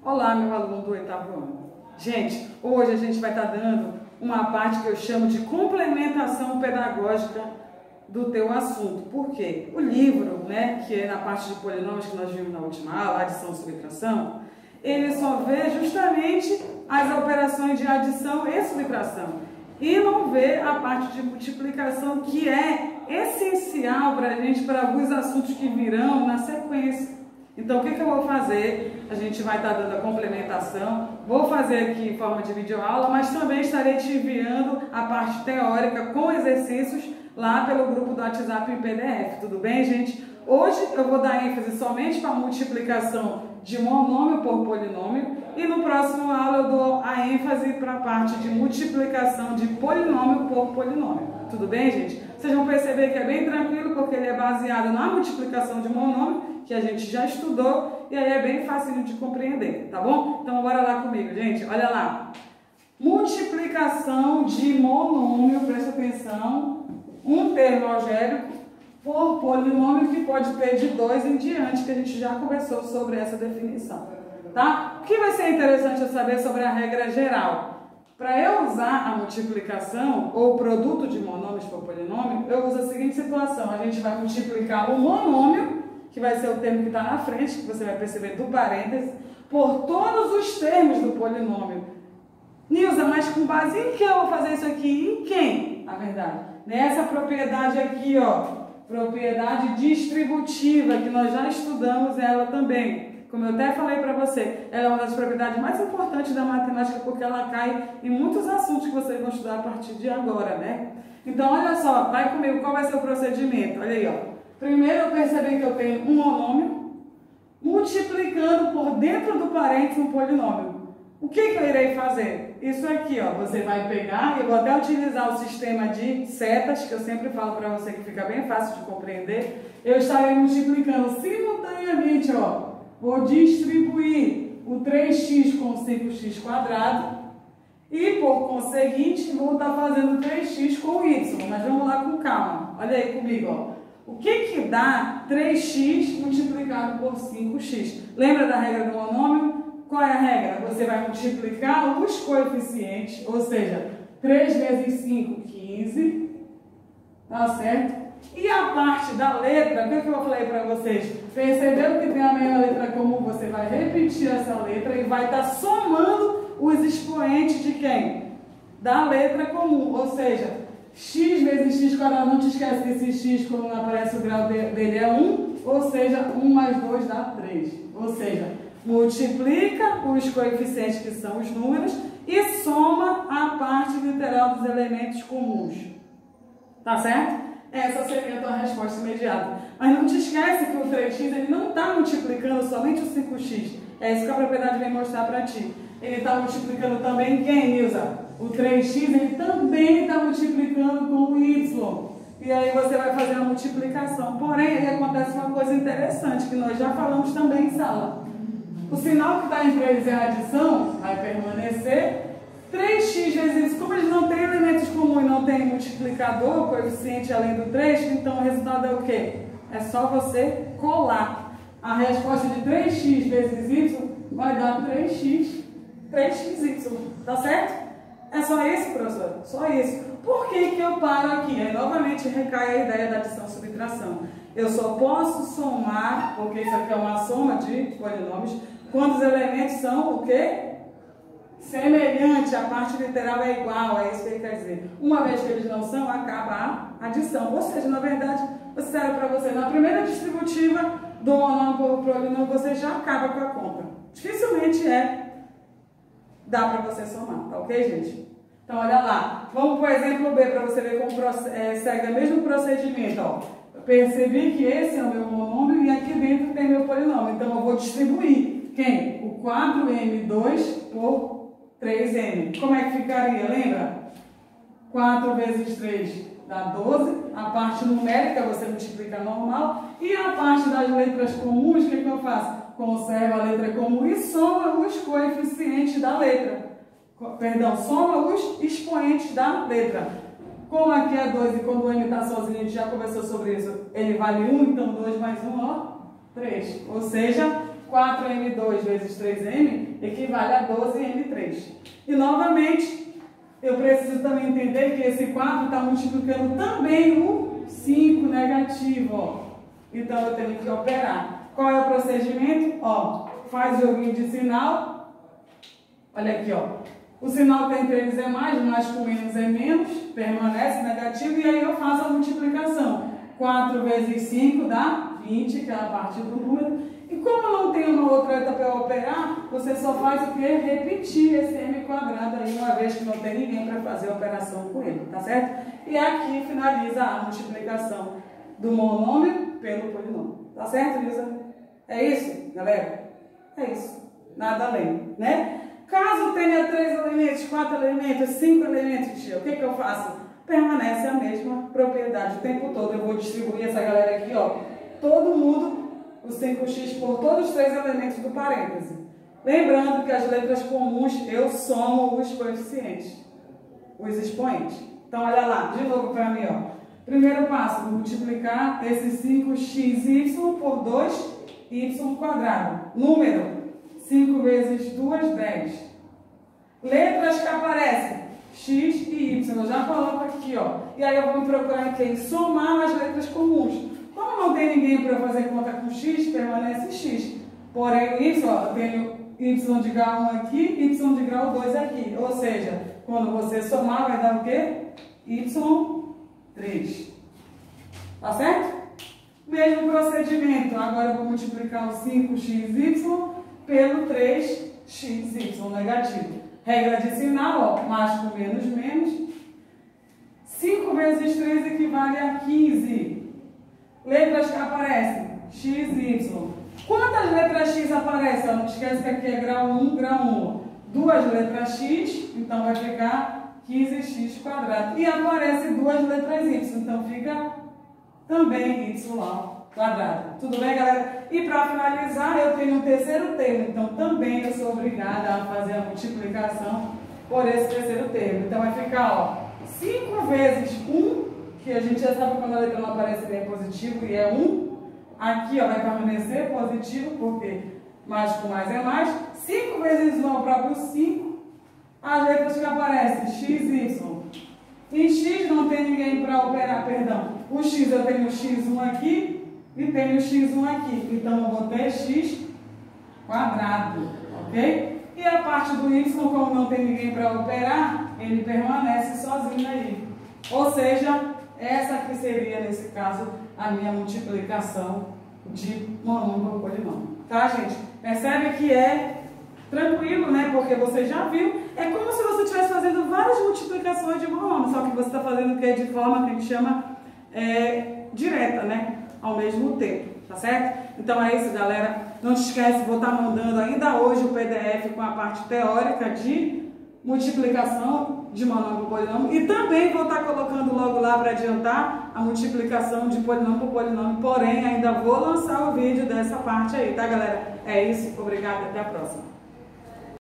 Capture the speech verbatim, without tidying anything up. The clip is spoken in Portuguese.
Olá, meu aluno do oitavo ano. Gente, hoje a gente vai estar dando uma parte que eu chamo de complementação pedagógica do teu assunto. Por quê? O livro, né, que é na parte de polinômios que nós vimos na última aula, adição e subtração, ele só vê justamente as operações de adição e subtração. E não vê a parte de multiplicação, que é essencial para a gente, para alguns assuntos que virão na sequência. Então, o que, que eu vou fazer? A gente vai estar dando a complementação, vou fazer aqui em forma de videoaula, mas também estarei te enviando a parte teórica com exercícios lá pelo grupo do WhatsApp em P D F, tudo bem, gente? Hoje eu vou dar ênfase somente para a multiplicação de monômio por polinômio e no próximo aula eu dou a ênfase para a parte de multiplicação de polinômio por polinômio, tudo bem, gente? Vocês vão perceber que é bem tranquilo porque ele é baseado na multiplicação de monômio, que a gente já estudou, e aí é bem fácil de compreender, tá bom? Então bora lá comigo, gente, olha lá. Multiplicação de monômio, presta atenção, um termo algébrico por polinômio que pode ter de dois em diante, que a gente já conversou sobre essa definição, tá? O que vai ser interessante eu saber sobre a regra geral? Para eu usar a multiplicação ou produto de monômios por polinômio, eu uso a seguinte situação: a gente vai multiplicar o monômio, que vai ser o termo que está na frente, que você vai perceber do parênteses, por todos os termos do polinômio. Nilza, mas com base em que eu vou fazer isso aqui? Em quem? Na verdade, nessa propriedade aqui, ó, propriedade distributiva, que nós já estudamos ela também. Como eu até falei para você, ela é uma das propriedades mais importantes da matemática, porque ela cai em muitos assuntos que vocês vão estudar a partir de agora, né? Então, olha só, vai comigo, qual vai ser o procedimento? Olha aí, ó. Primeiro eu percebi que eu tenho um monômio multiplicando por dentro do parênteses um polinômio. O que, que eu irei fazer? Isso aqui, ó, você vai pegar, eu vou até utilizar o sistema de setas, que eu sempre falo para você que fica bem fácil de compreender. Eu estarei multiplicando simultaneamente, ó, vou distribuir o três x com cinco x quadrado e, por conseguinte, vou estar fazendo três x com y. Mas vamos lá com calma. Olha aí comigo, ó. O que que dá três x multiplicado por cinco x? Lembra da regra do monômio? Qual é a regra? Você vai multiplicar os coeficientes, ou seja, três vezes cinco, quinze, tá certo? E a parte da letra, o que, que eu falei para vocês? Perceberam que tem a mesma letra comum? Você vai repetir essa letra e vai estar somando os expoentes de quem? Da letra comum, ou seja, x vezes x quadrado, não te esquece que esse x, quando aparece o grau dele é um, ou seja, um mais dois dá três. Ou seja, multiplica os coeficientes, que são os números, e soma a parte literal dos elementos comuns. Tá certo? Essa seria a tua resposta imediata. Mas não te esquece que o três x ele não está multiplicando somente o cinco x. É isso que a propriedade vem mostrar para ti. Ele está multiplicando também quem, Nilza? O três x ele também está multiplicando com o y. E aí você vai fazer a multiplicação. Porém, aí acontece uma coisa interessante, que nós já falamos também em sala. O sinal que está entre eles é a adição, vai permanecer. três x vezes isso, como eles não têm elementos comuns e não têm multiplicador, coeficiente além do três, então o resultado é o quê? É só você colar. A resposta de três x vezes y vai dar três x, três x y, tá certo? É só isso, professor? Só isso. Por que que eu paro aqui? Aí novamente recai a ideia da adição e subtração. Eu só posso somar, porque isso aqui é uma soma de polinômios, quando os elementos são o quê? Semelhante, a parte literal é igual, é isso que ele quer dizer. Uma vez que eles não são, acaba a adição. Ou seja, na verdade, você serve para você, na primeira distributiva do monômio por polinômio, você já acaba com a conta. Dificilmente é, dá para você somar, tá ok, gente? Então, olha lá. Vamos para o exemplo B, para você ver como é, segue o mesmo procedimento, ó. Eu percebi que esse é o meu monômio e aqui dentro tem meu polinômio. Então, eu vou distribuir quem? O quatro m dois por três m. Como é que ficaria? Lembra? quatro vezes três dá doze. A parte numérica você multiplica normal. E a parte das letras comuns, o que, que eu faço? Conserva a letra comum e soma os coeficientes da letra. Perdão, soma os expoentes da letra. Como aqui é dois e quando o m está sozinho, a gente já conversou sobre isso, ele vale um, então dois mais um, ó, três. Ou seja, quatro M dois vezes três M equivale a doze M três. E novamente, eu preciso também entender que esse quatro está multiplicando também o cinco negativo, ó. Então eu tenho que operar. Qual é o procedimento? Ó, faz joguinho de sinal. Olha aqui, ó. O sinal que entre eles é mais, mais com menos é menos, permanece negativo, e aí eu faço a multiplicação. quatro vezes cinco dá vinte, que é a parte do número. E como eu não tenho uma outra letra para operar, você só faz o quê? Repetir esse M quadrado aí, uma vez que não tem ninguém para fazer a operação com ele, tá certo? E aqui finaliza a multiplicação do monômio pelo polinômio. Tá certo, Lisa? É isso, galera? É isso. Nada além, né? Caso tenha três elementos, quatro elementos, cinco elementos, tia, o que que eu faço? Permanece a mesma propriedade o tempo todo. Eu vou distribuir essa galera aqui, ó. Todo mundo, o cinco x por todos os três elementos do parêntese. Lembrando que as letras comuns, eu somo os coeficientes, os expoentes. Então, olha lá, de novo para mim, ó. Primeiro passo, multiplicar esse cinco x y por dois y quadrado. Número, cinco vezes duas, dez. Letras que aparecem, x e y. Eu já coloco aqui, ó. E aí eu vou procurar aqui, somar as letras comuns. Como não tem ninguém para fazer conta com x, permanece x. Porém, o y, ó, eu tenho y de grau um aqui, y de grau dois aqui. Ou seja, quando você somar, vai dar o quê? y três. Tá certo? Mesmo procedimento. Agora eu vou multiplicar o cinco x y pelo três x y negativo. Regra de sinal, ó, mais com menos, menos. cinco vezes três equivale a quinze. Letras que aparecem, x, y. Quantas letras x aparecem? Ó, não esquece que aqui é grau um, grau um. Duas letras x, então vai ficar quinze x quadrado. E aparece duas letras y, então fica também y quadrado. Tudo bem, galera? E para finalizar, eu tenho um terceiro termo, então também eu sou obrigada a fazer a multiplicação por esse terceiro termo. Então vai ficar, ó, cinco vezes um, que a gente já sabe quando a letra não aparece bem positivo e é um. Aqui, ó, vai permanecer positivo, porque mais com mais é mais. cinco vezes um é o próprio cinco. As letras que aparecem, x, y. Em x não tem ninguém para operar, perdão. O x eu tenho x um aqui e tenho x um aqui. Então eu vou ter x quadrado, ok? E a parte do y, como não tem ninguém para operar, ele permanece sozinho aí. Ou seja, essa aqui seria, nesse caso, a minha multiplicação de monômio por polinômio. Tá, gente? Percebe que é tranquilo, né? Porque você já viu. É como se você estivesse fazendo várias multiplicações de monômio, só que você está fazendo o que? De forma que a gente chama é, direta, né? Ao mesmo tempo, tá certo? Então é isso, galera. Não te esquece, vou estar mandando ainda hoje o P D F com a parte teórica de multiplicação de monômio por polinômio. E também vou estar colocando logo lá para adiantar a multiplicação de polinômio por polinômio. Porém, ainda vou lançar o vídeo dessa parte aí, tá, galera? É isso. Obrigada. Até a próxima.